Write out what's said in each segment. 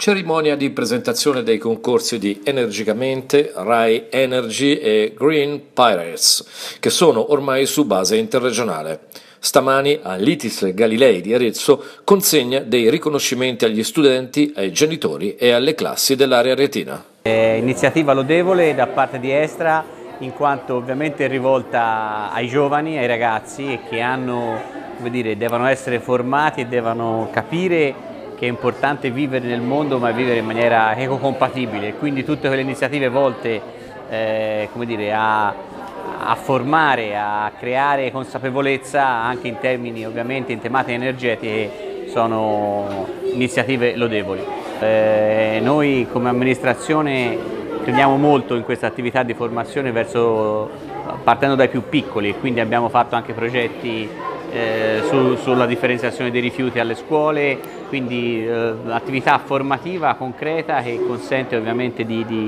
Cerimonia di presentazione dei concorsi di Energicamente, Rai Energy e Green Pirates, che sono ormai su base interregionale. Stamani a Litis Galilei di Arezzo consegna dei riconoscimenti agli studenti, ai genitori e alle classi dell'area retina. Iniziativa lodevole da parte di Estra, in quanto ovviamente è rivolta ai giovani, ai ragazzi che hanno, devono essere formati e devono capire che è importante vivere nel mondo, ma vivere in maniera ecocompatibile. Quindi tutte quelle iniziative volte a formare, a creare consapevolezza anche in termini, ovviamente, in tematiche energetiche, sono iniziative lodevoli. Noi come amministrazione crediamo molto in questa attività di formazione partendo dai più piccoli, e quindi abbiamo fatto anche progetti sulla differenziazione dei rifiuti alle scuole, quindi attività formativa concreta che consente ovviamente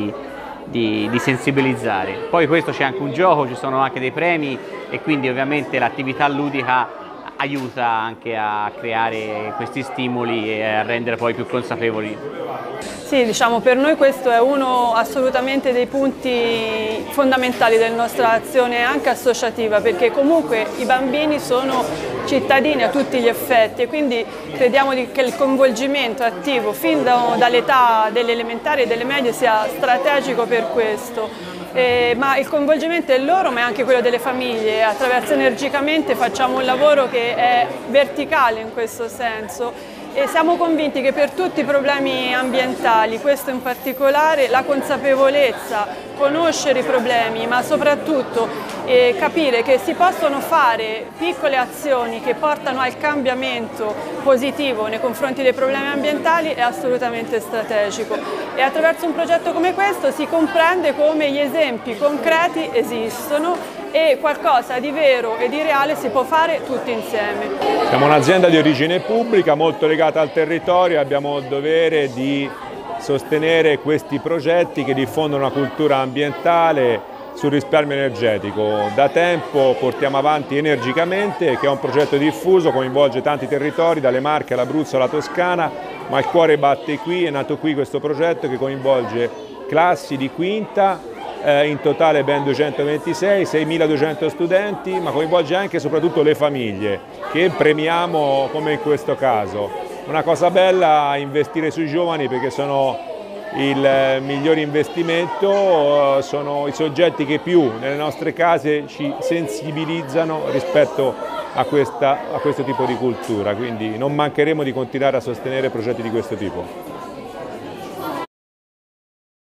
di sensibilizzare. Poi questo c'è anche un gioco, ci sono anche dei premi e quindi ovviamente l'attività ludica aiuta anche a creare questi stimoli e a rendere poi più consapevoli. Sì, diciamo, per noi questo è uno assolutamente dei punti fondamentali della nostra azione anche associativa, perché comunque i bambini sono cittadini a tutti gli effetti e quindi crediamo che il coinvolgimento attivo fin dall'età delle elementari e delle medie sia strategico per questo. Ma il coinvolgimento è loro, ma è anche quello delle famiglie. Attraverso Energicamente facciamo un lavoro che è verticale in questo senso e siamo convinti che per tutti i problemi ambientali, questo in particolare, la consapevolezza, conoscere i problemi, ma soprattutto capire che si possono fare piccole azioni che portano al cambiamento positivo nei confronti dei problemi ambientali è assolutamente strategico. E attraverso un progetto come questo si comprende come gli esempi concreti esistono e qualcosa di vero e di reale si può fare tutti insieme. Siamo un'azienda di origine pubblica molto legata al territorio e abbiamo il dovere di sostenere questi progetti che diffondono una cultura ambientale sul risparmio energetico. Da tempo portiamo avanti Energicamente, che è un progetto diffuso, coinvolge tanti territori, dalle Marche all'Abruzzo alla Toscana, ma il cuore batte qui, è nato qui questo progetto che coinvolge classi di quinta, in totale ben 226, 6.200 studenti, ma coinvolge anche e soprattutto le famiglie, che premiamo come in questo caso. Una cosa bella è investire sui giovani perché sono il miglior investimento, sono i soggetti che più nelle nostre case ci sensibilizzano rispetto a questo tipo di cultura, quindi non mancheremo di continuare a sostenere progetti di questo tipo.